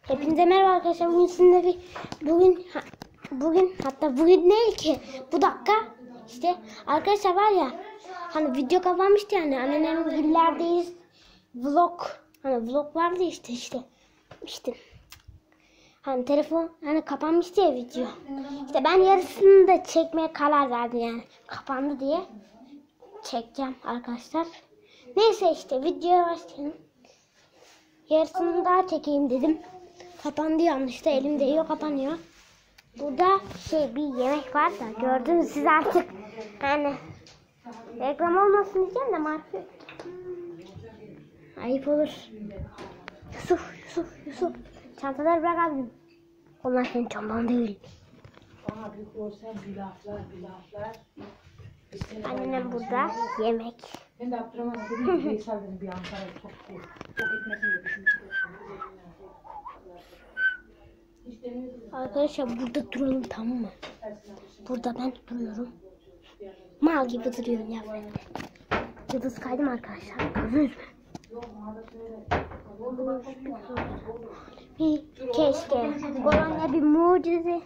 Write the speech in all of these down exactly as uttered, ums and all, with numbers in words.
Hepinize merhaba arkadaşlar. Bugün sizinle bir bugün ha, bugün hatta bugün değil ki bu dakika işte arkadaşlar var ya hani video kapanmıştı yani anneannemin gillerdeyiz vlog hani vlog vardı işte işte işte hani telefon hani kapanmıştı ya video. İşte ben yarısını da çekmeye karar verdim yani kapandı diye çekeceğim arkadaşlar. Neyse işte videoya başlayalım. Yarısını daha çekeyim dedim. Kapandı yanlışta, elim değiyor kapanıyor. Burada şey bir yemek var da gördünüz siz artık. Yani reklam olmasın diyeceğim de marka. Ayıp olur. Yusuf, Yusuf, Yusuf. Çantaları bırak abim. Onlar senin çantan değil. Abi olsan bilaflar bilaflar. Annem burada yemek. Ben de Abdurrahman dedim ki Veysel dedim bir Ankara'ya çok değil. Çok gitmesin de düşünmüştüm. Arkadaşlar burada duralım tamam mı? Burada ben duruyorum. Mal gibi duruyorum ya ben. Yıldız kaydım arkadaşlar. Gördünüz mü? Bir keşke. Kolonya bir mucize.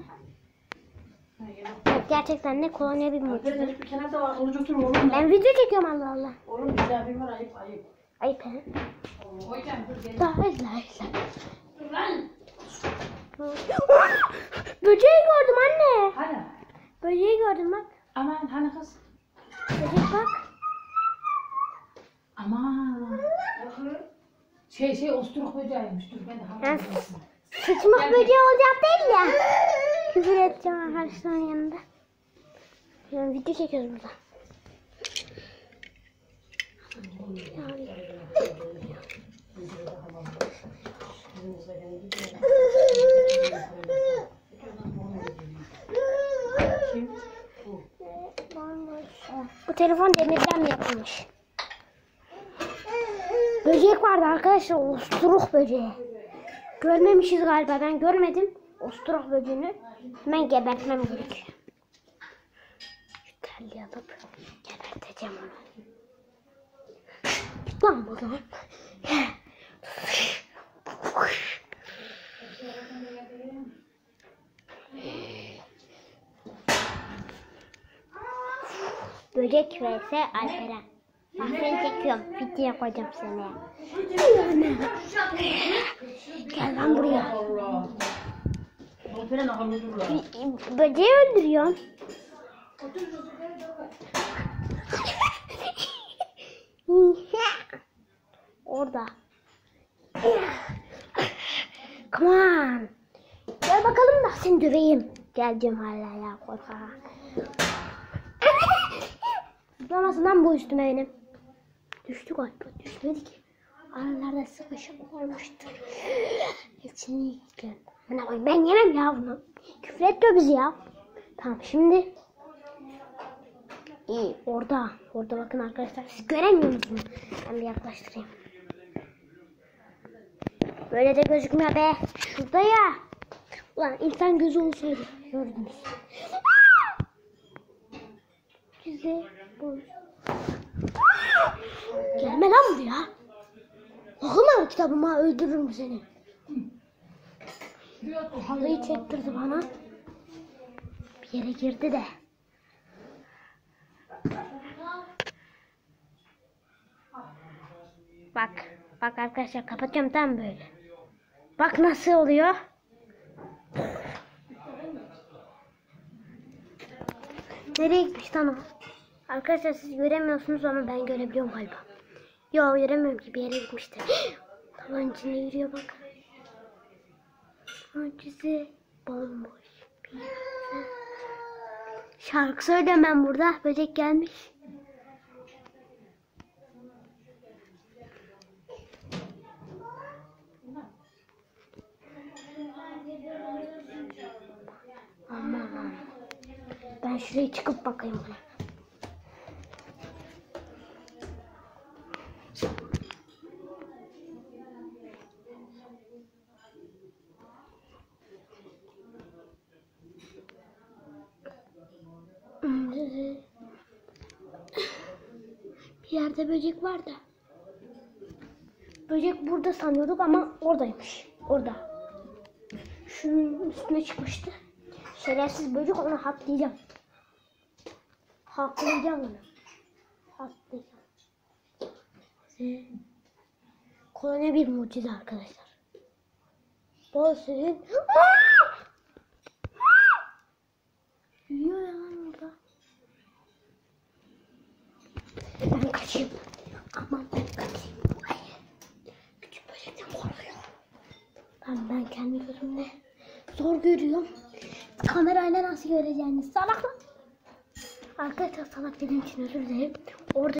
Evet, gerçekten ne kolonya bir mucize. Bir kenarda var. Oruç otur oğlum. Ben video çekiyorum Allah Allah. Oğlum misafir var ayıp ayıp. Ayıp he. Hocam dur gel. Daha izle izle. Dur lan. Böceği gördüm anne. Hani? Böceği gördüm bak. Aman hani kız? Böcek bak. Aman. Şey şey osturuk böceğiymiş. Dur ben de Yani hamur sıçmak böceği olacak değil ya. Küfür edeceğim arkadaşların yanında. Yani video çekiyoruz burada. Bu telefon demirden mi yapılmış? Böcek vardı arkadaşlar, osturuk böceği. Görmemişiz galiba, ben görmedim. Osturuk böceğini hemen gebertmem gerekiyor. Şu telli alıp geberteceğim onu. Git lan buradan. Böcek vs Alperen. Bak seni çekiyorum. Videoya koyacağım seni. Gel lan buraya. Alperen ağır dururlar. Böceği öldürüyorum. Orada. Come on. Gel bakalım da seni döveyim. Gel diyorum hala ya korkak. Zıplamasın lan bu üstüme benim. Düştü galiba. Düşmedi ki. Aralarda sıkışıp olmuştur. Hepsini yiyeceğim. Ben yemem ya bunu. Küfür etmiyor bizi ya. Tamam şimdi. İyi orada. Orada bakın arkadaşlar. Siz göremiyor musunuz? Ben bir yaklaştırayım. Böyle de gözükmüyor be. Şurada ya. Ulan insan gözü olsaydı. Gördünüz. Güzel. Gelme lan buraya. Okuma kitabıma, öldürürüm seni. Halıyı çektirdi bana. Bir yere girdi de. Bak. Bak arkadaşlar kapatacağım tam böyle. Bak nasıl oluyor. Nereye gitmiş lan o? Arkadaşlar siz göremiyorsunuz ama ben görebiliyorum galiba. Yok göremiyorum ki bir yere gitmiştir. Tavan içinde yürüyor bak. Mucize bomboş bir yer. Şarkı söylüyorum ben burada. Böcek gelmiş. Aman. Ben şuraya çıkıp bakayım. Bir yerde böcek var da. Böcek burada sanıyorduk ama oradaymış. Orada. şunun üstüne çıkmıştı. Şerefsiz böcek, onu haklayacağım. Haklayacağım onu. Haklayacağım. Ve kolonya bir mucize arkadaşlar. Bol sizin. Yiyor ya lan orada. Ben kaçayım. Aman ben kaçayım. Hayır. Küçük böcekten korkuyorum. Ben, ben kendi gözümle zor görüyorum. Kamerayla nasıl göreceğiniz salak lan. Arkadaşlar salak dediğim için özür dilerim.